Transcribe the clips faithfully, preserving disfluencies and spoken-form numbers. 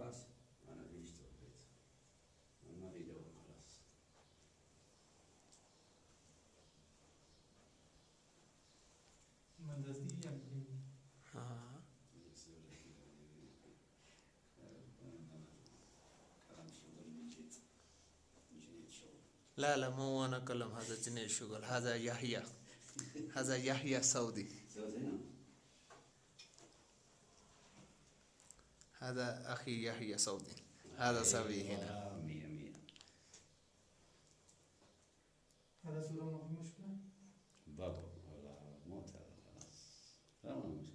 خلاص انا ابي اشتغل بيت، ما ابي دوام خلاص. مدرستي يعني ها كلام شغل من جد، من جد شغل. لا لا مو انا كلم هذا جنيه الشغل، هذا يحيى هذا يحيى سعودي، سويت هنا هذا اخي يحيى سعودي، هذا سوي هنا. أيوة، مية مية. هذا صورة ما في مشكلة. بابا ولا موت هذا خلاص، لا ما مشكلة.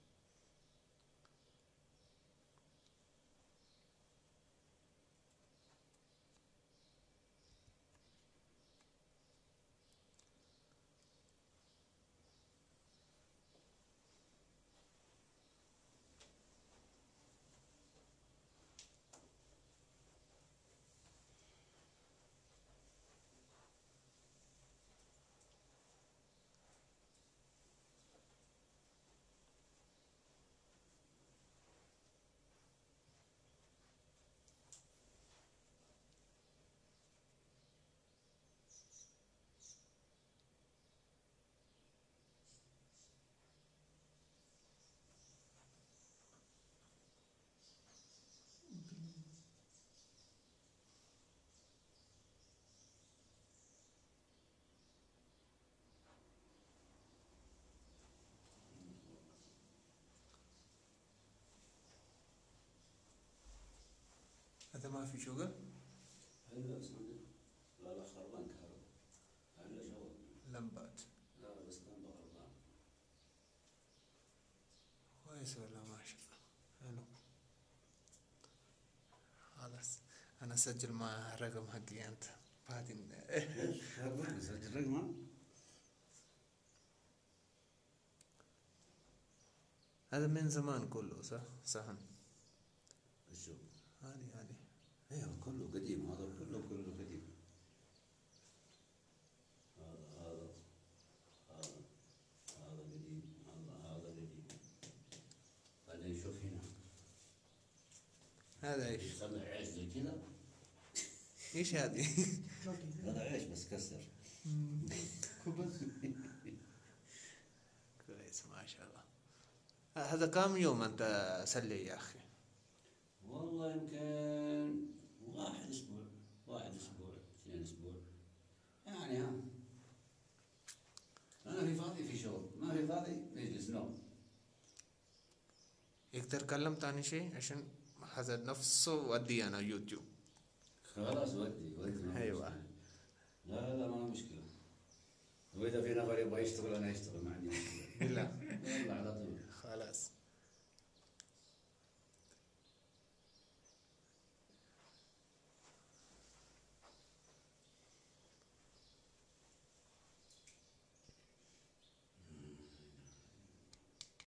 هذا ما في شغل؟ هلا اسمعني، لا لا خربان كهرباء، هلا شغل. لمبات لا بس لمبة خربان. كويس والله ما شاء الله، حلو. خلاص انا اسجل مع رقم حقي انت بعدين. ايش؟ رقم سجل رقمه؟ هذا من زمان كله صح؟ صحن الشوف هذه هذه ايوه كله قديم، هذا كله كله قديم. هذا هذا هذا هذا قديم، هذا هذا قديم. بعدين شوف هنا، هذا ايش؟ يصنع عيش زي كذا. ايش هذه؟ هذا عيش بس كسر. خبز. كويس ما شاء الله. هذا كم يوم انت سلي يا اخي؟ والله يمكن واحد اسبوع، واحد اسبوع اثنين اسبوع يعني. ها انا في فاضي في شغل، ما في فاضي نجلس نوم. يقدر تكلم تاني شيء عشان هذا نفسه ودي انا يوتيوب. خلاص ودي ودي ما في أيوة. مشكلة. لا لا ما مشكلة، واذا في نفر يبغى يشتغل انا اشتغل، ما عندي مشكلة. بالله يلا على طول.